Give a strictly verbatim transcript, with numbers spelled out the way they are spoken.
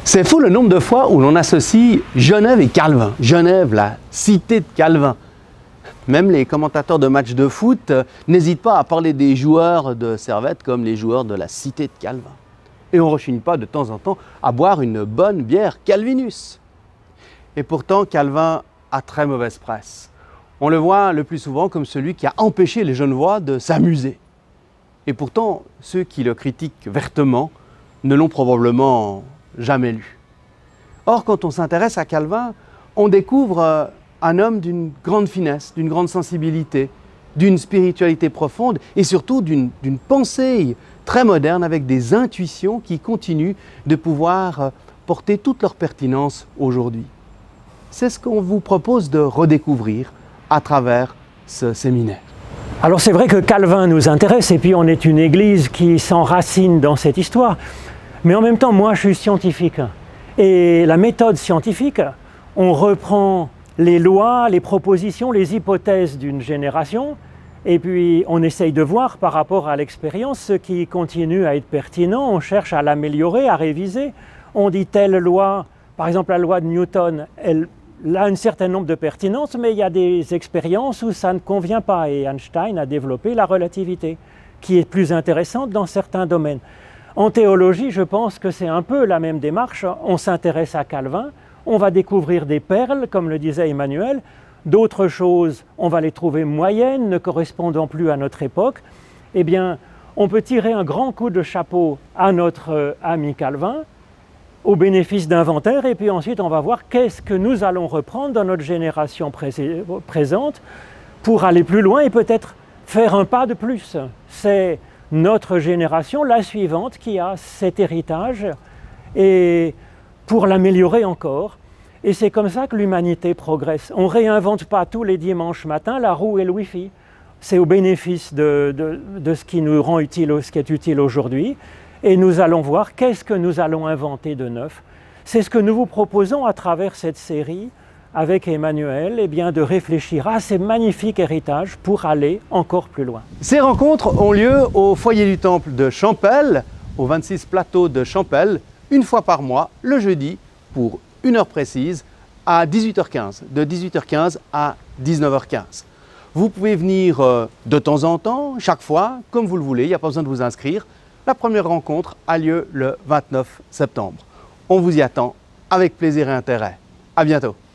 C'est fou le nombre de fois où l'on associe Genève et Calvin. Genève, la cité de Calvin. Même les commentateurs de matchs de foot n'hésitent pas à parler des joueurs de Servette comme les joueurs de la cité de Calvin. Et on ne rechigne pas de temps en temps à boire une bonne bière Calvinus. Et pourtant, Calvin a très mauvaise presse. On le voit le plus souvent comme celui qui a empêché les Genevois de s'amuser. Et pourtant, ceux qui le critiquent vertement ne l'ont probablement jamais lu. Or, quand on s'intéresse à Calvin, on découvre un homme d'une grande finesse, d'une grande sensibilité, d'une spiritualité profonde et surtout d'une d'une pensée très moderne avec des intuitions qui continuent de pouvoir porter toute leur pertinence aujourd'hui. C'est ce qu'on vous propose de redécouvrir à travers ce séminaire. Alors c'est vrai que Calvin nous intéresse et puis on est une église qui s'enracine dans cette histoire. Mais en même temps, moi je suis scientifique. Et la méthode scientifique, on reprend les lois, les propositions, les hypothèses d'une génération et puis on essaye de voir par rapport à l'expérience ce qui continue à être pertinent, on cherche à l'améliorer, à réviser. On dit telle loi, par exemple la loi de Newton, elle a un certain nombre de pertinences, mais il y a des expériences où ça ne convient pas. Et Einstein a développé la relativité, qui est plus intéressante dans certains domaines. En théologie, je pense que c'est un peu la même démarche. On s'intéresse à Calvin, on va découvrir des perles, comme le disait Emmanuel. D'autres choses, on va les trouver moyennes, ne correspondant plus à notre époque. Eh bien, on peut tirer un grand coup de chapeau à notre ami Calvin, au bénéfice d'inventaire, et puis ensuite on va voir qu'est-ce que nous allons reprendre dans notre génération présente pour aller plus loin et peut-être faire un pas de plus. C'est notre génération, la suivante, qui a cet héritage et pour l'améliorer encore. Et c'est comme ça que l'humanité progresse. On ne réinvente pas tous les dimanches matins la roue et le Wi-Fi. C'est au bénéfice de, de, de ce qui nous rend utile, ce qui est utile aujourd'hui. Et nous allons voir qu'est-ce que nous allons inventer de neuf. C'est ce que nous vous proposons à travers cette série avec Emmanuel, eh bien, de réfléchir à ces magnifiques héritages pour aller encore plus loin. Ces rencontres ont lieu au foyer du temple de Champel, au vingt-six plateau de Champel, une fois par mois, le jeudi, pour une heure précise, à dix-huit heures quinze, de dix-huit heures quinze à dix-neuf heures quinze. Vous pouvez venir de temps en temps, chaque fois, comme vous le voulez, il n'y a pas besoin de vous inscrire. La première rencontre a lieu le vingt-neuf septembre. On vous y attend avec plaisir et intérêt. À bientôt.